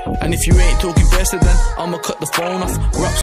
And if you ain't talking better, then I'ma cut the phone off. Raps